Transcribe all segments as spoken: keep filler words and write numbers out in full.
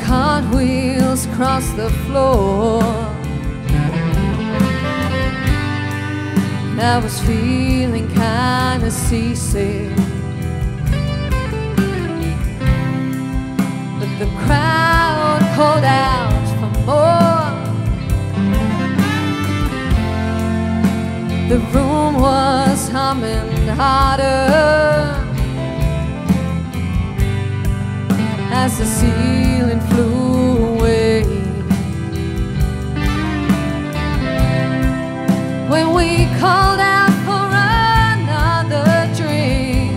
cartwheels across the floor. And I was feeling kinda seasick, but the crowd called out for more. The room was humming harder as the ceiling flew away. When we called out for another drink,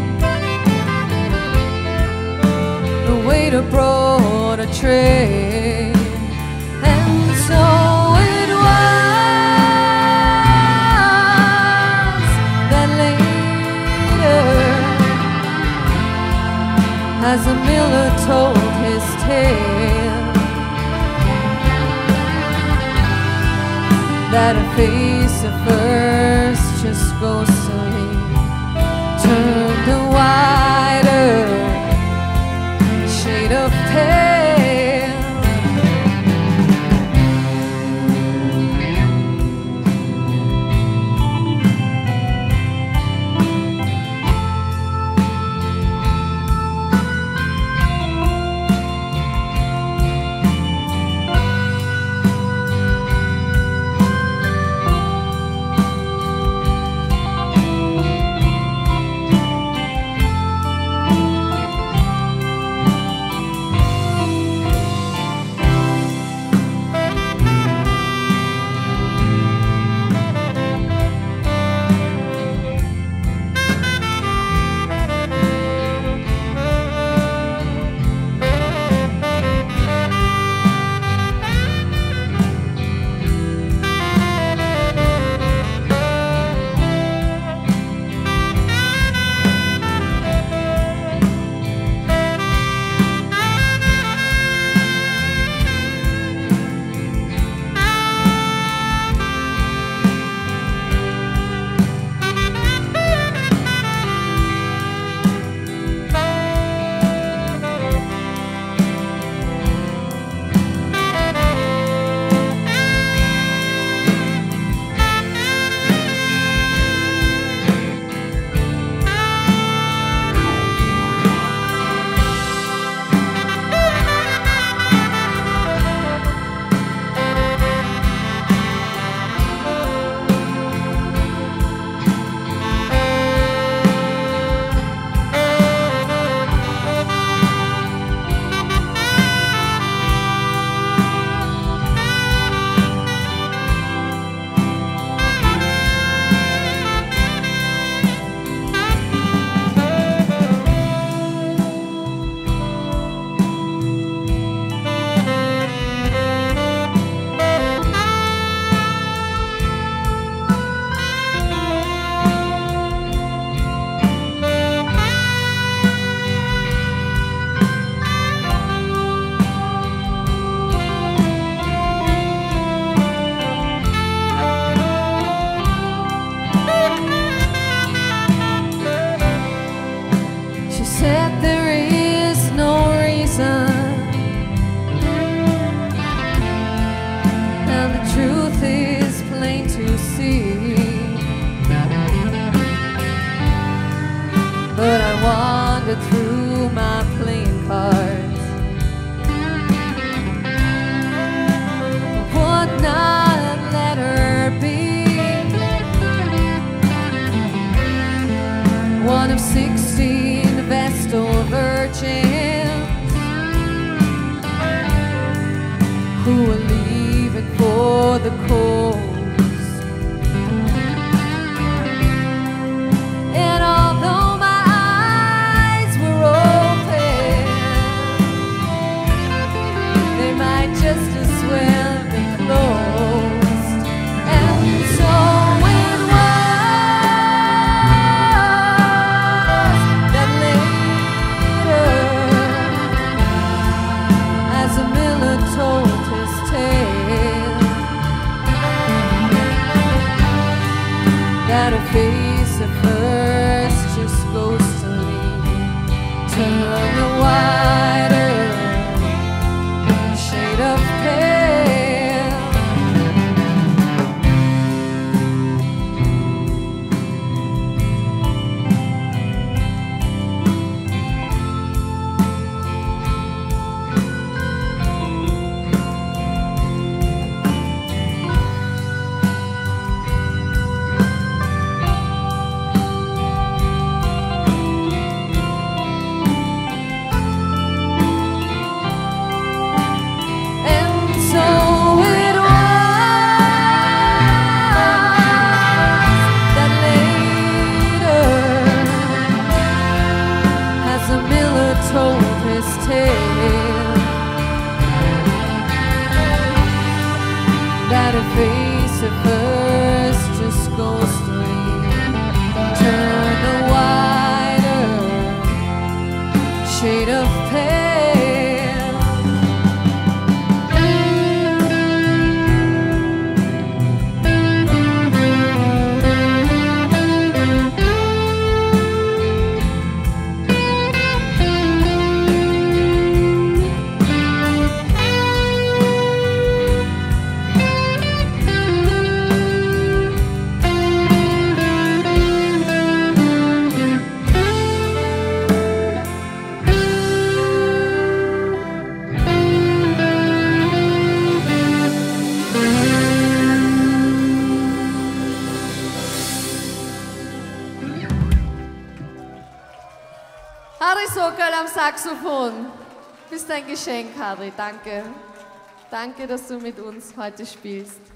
the waiter brought a tray. And so it was that later, as the miller told his tale, that a face at first just ghostly turned a wider shade of pale. But I wandered through my playing cards, would not let her be one of sixteen Vestal virgins who were leaving for the coast. And although my eyes were open, they might just as well be closed. And so it was that later, as a miller told his tale, that a face at first just ghostly turned a wider Hadri Sokol am Saxophon. Bist ein Geschenk, Hadri. Danke. Danke, dass du mit uns heute spielst.